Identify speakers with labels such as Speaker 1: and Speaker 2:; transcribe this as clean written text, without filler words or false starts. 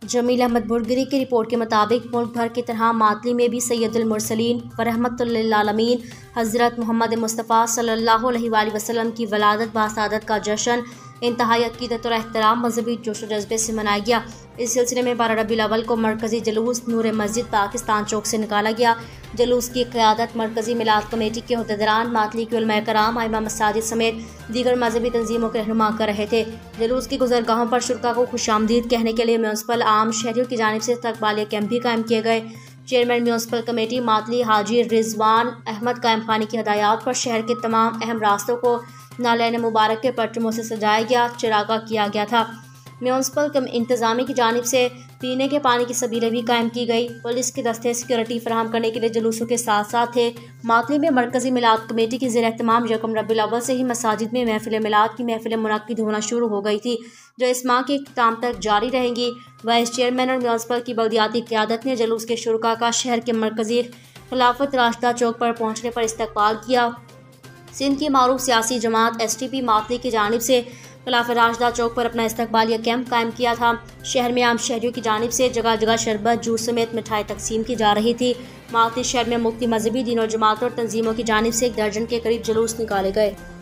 Speaker 1: जमील अहमद बुरगरी की रिपोर्ट के मुताबिक मुल्क भर की तरह मातली में भी सैयदुल मुरसलीन व रहमतुल लिल आलमीन हज़रत मोहम्मद मुस्तफ़ा सल्लल्लाहु अलैहि वसल्लम की वलादत बासादत का जश्न इंतहाई अक़ीदत और एहतराम मजहबी जोश व जज्बे से मनाया गया। इस सिलसिले में 12 रबीउल अव्वल को मरकज़ी जुलूस नूर मस्जिद पाकिस्तान चौक से निकाला गया। जुलूस की क़यादत मरकज़ी मिलाद कमेटी के अहदेदारान, मातली के उलमा कराम, आइमा मसाजिद समेत दीगर मजहबी तंजीमों के रहनुमा कर रहे थे। जुलूस की गुज़रगाहों पर शुरका को खुशामदीद कहने के लिए म्यूनसिपल आम शहरियों की जानिब से इस्तकबालिया कैंप भी कायम किए गए। चेयरमैन म्यूनसिपल कमेटी मातली हाजी रिजवान अहमद कायम खानी की हदायत पर शहर के तमाम अहम रास्तों को नालैन मुबारक के पट्टमों से सजाया गया, चिरागा किया गया था। म्यूनसिपल इंतजामिया की जानिब से पीने के पानी की सबीलें भी कायम की गई। पुलिस के दस्ते सिक्योरिटी फराहम करने के लिए जुलूसों के साथ साथ थे। मातली में मरकज़ी मिलाद कमेटी की ज़ेर-एहतमाम 1 रबीउल अव्वल से ही मसाजिद में महफिल मिलाद की महफिल मुनक्किद होना शुरू हो गई थी, जो इस माह के इख्तिताम तक जारी रहेंगी। वाइस चेयरमैन और म्यूनसिपल की बल्दियाती क़यादत ने जुलूस के शुरका का शहर के मरकज़ी खिलाफत रास्ता चौक पर पहुँचने पर इस्तकबाल किया। सिंध की मारूफ सियासी जमात STP मातली की जानिब से खिलाफत रास्ता चौक पर अपना इस्तकबालिया कैंप कायम किया था। शहर में आम शहरियों की जानिब से जगह जगह शरबत, जूस समेत मिठाई तकसीम की जा रही थी। मातली शहर में मुख्तलिफ मजहबी दीन और जमातों और तंजीमों की जानिब से 1 दर्जन के करीब जुलूस निकाले गए।